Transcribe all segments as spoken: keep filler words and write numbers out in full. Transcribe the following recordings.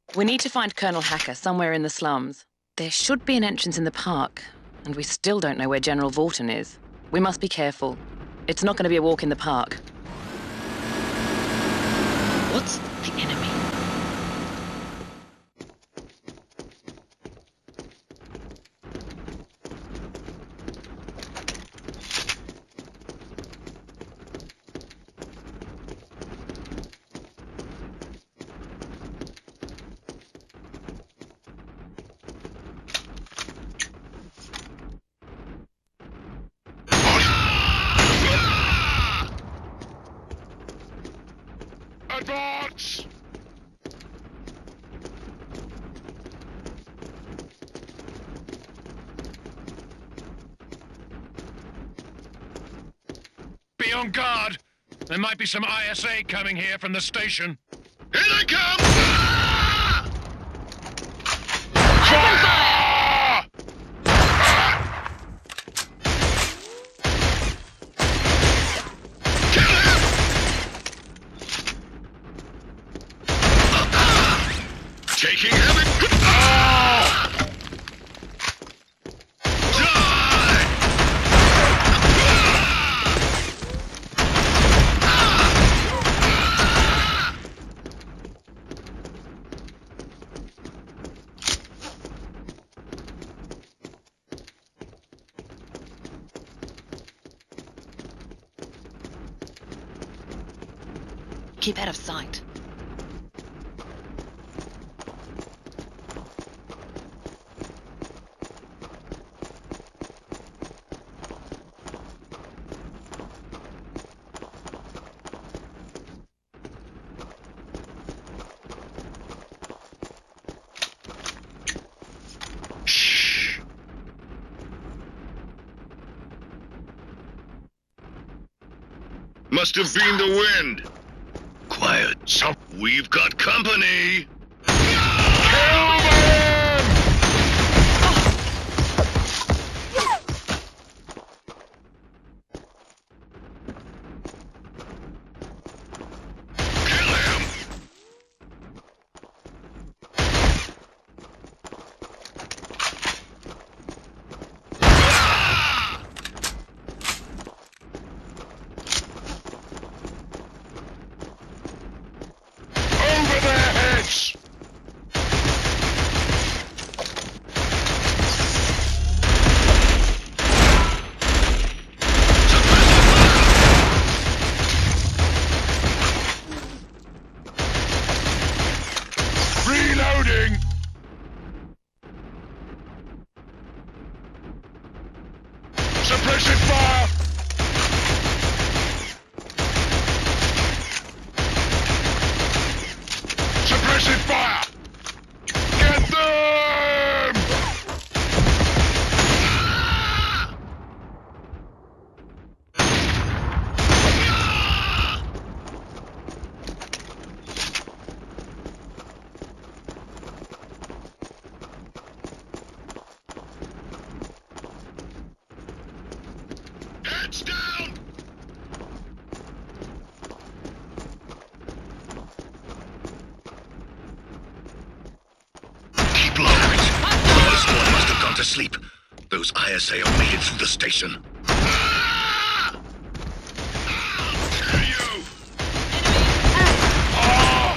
We need to find Colonel Hacker somewhere in the slums. There should be an entrance in the park, and we still don't know where General Vorton is. We must be careful. It's not going to be a walk in the park. What's the enemy? Advance! Be on guard. There might be some I S A coming here from the station. Here they come! Ah! Fire! Taking heavy... Oh! Die! Keep out of sight. Must have been the wind. Quiet. So we've got company. Kill them! Kill him! Over their heads! Reloading! Suppressive fire! Suppressive fire! Get them! Heads down! Keep low. This one must have gone to sleep. Those I S A have made it through the station. Ah! I'll kill you! Ah!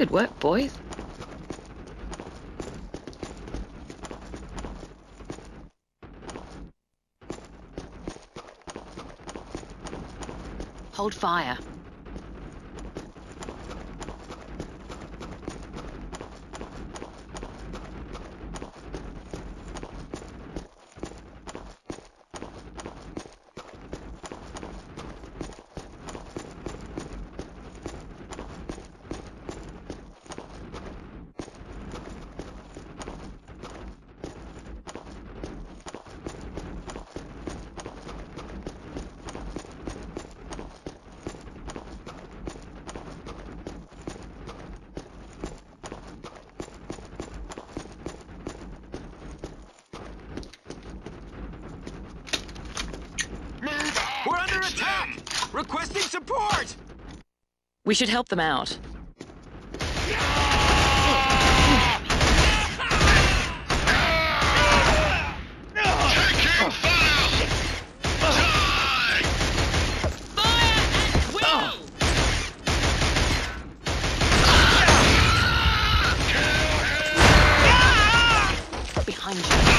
Good work, boys. Hold fire. We're under attack! Requesting support! We should help them out. Taking fire! Die! Fire at will! Behind you.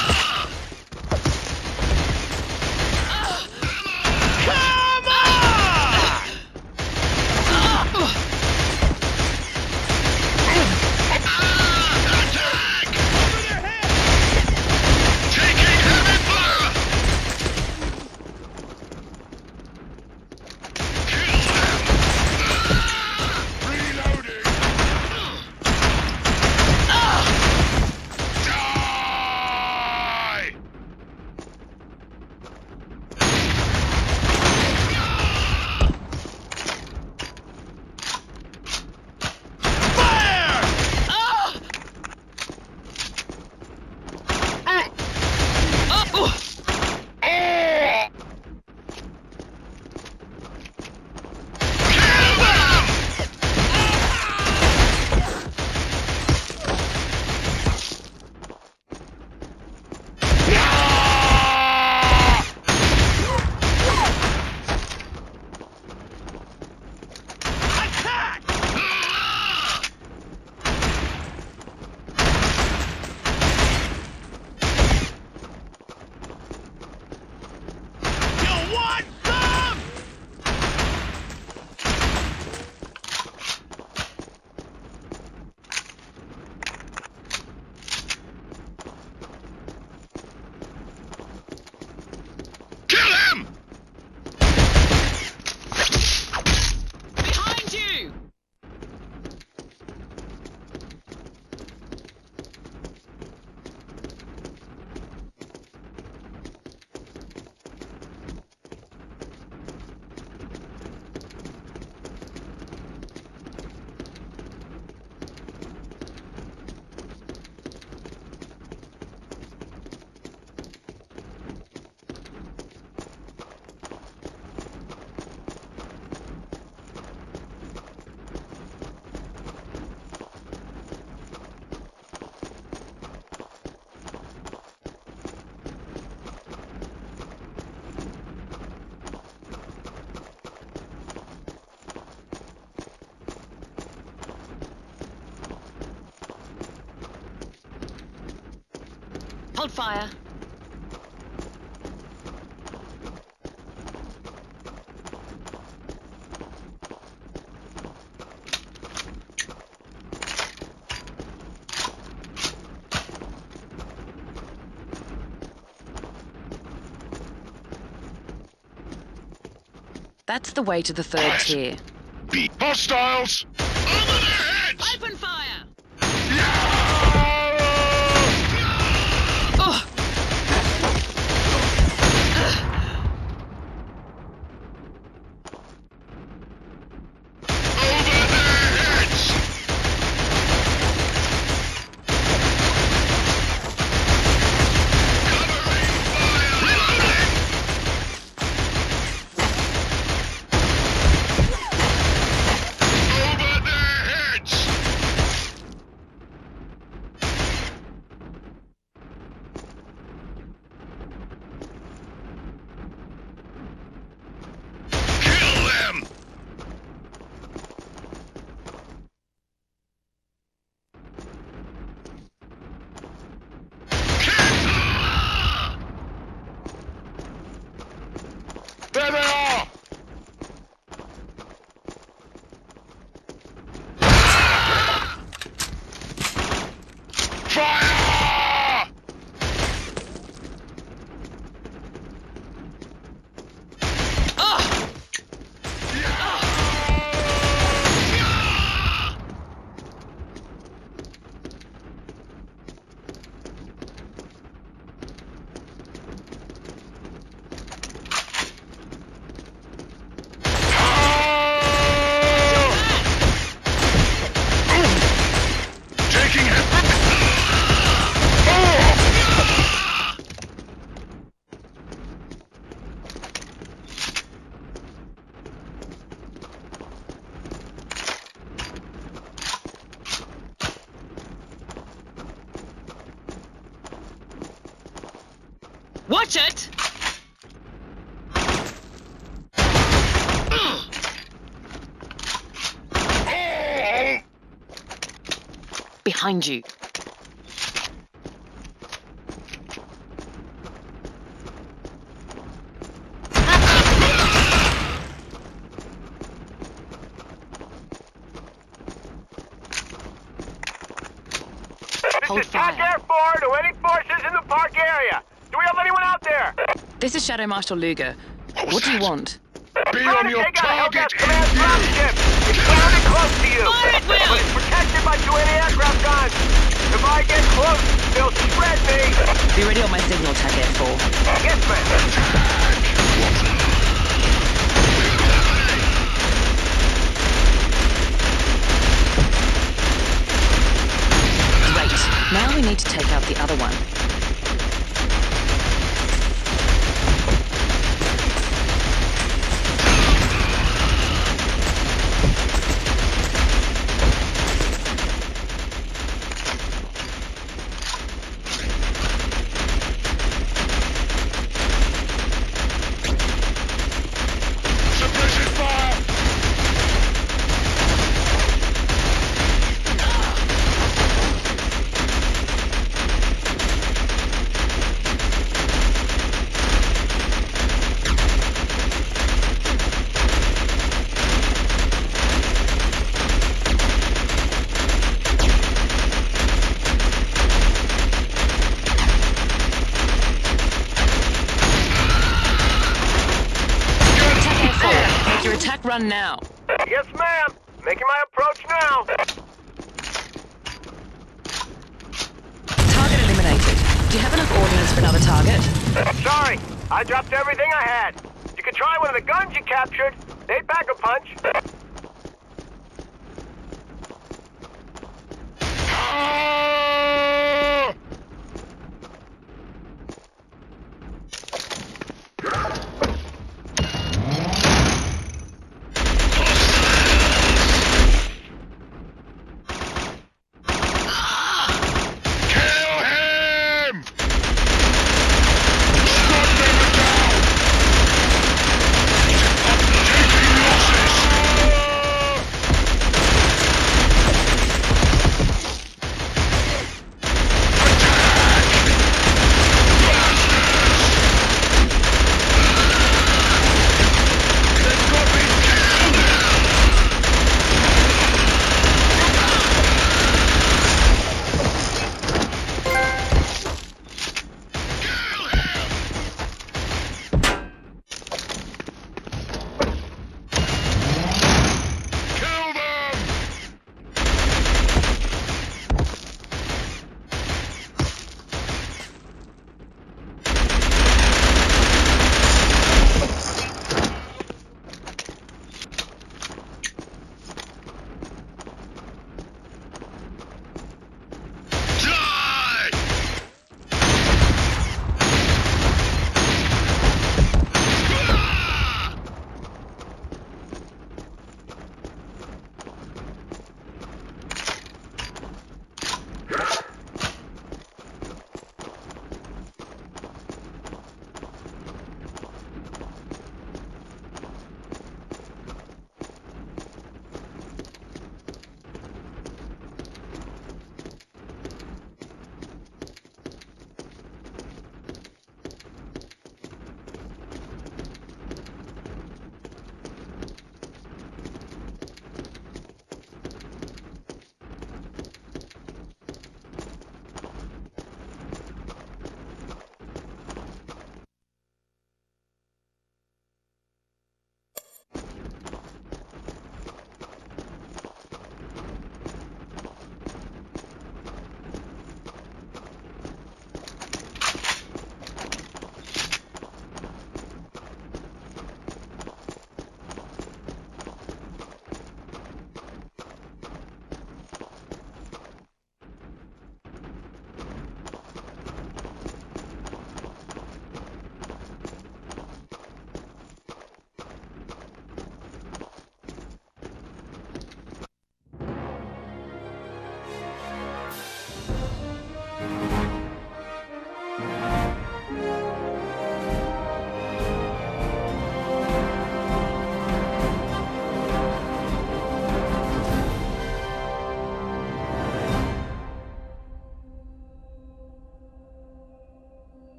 Hold fire. That's the way to the third Quiet. tier. Be hostiles! Over their heads! Open fire! Ratchet! Behind you. Hold This is TAC fire. Air four to any forces in the park area. Do we have anyone out there? This is Shadow Marshal Luger. What do you want? Be Trying on to your take out target, Hellcat Command you! dropship. It's grounded close to you. Fire at will! But it's protected by two anti-aircraft guns. If I get close, they'll shred me. Be ready on my signal, TAC Air four. Yes, ma'am. Great. Now we need to take out the other one. Suppression fire! TAC Air four, make your attack run now. Yes, ma'am. Making my approach now. Target eliminated. Do you have enough ordnance for another target? Sorry, I dropped everything I had. You could try one of the guns you captured.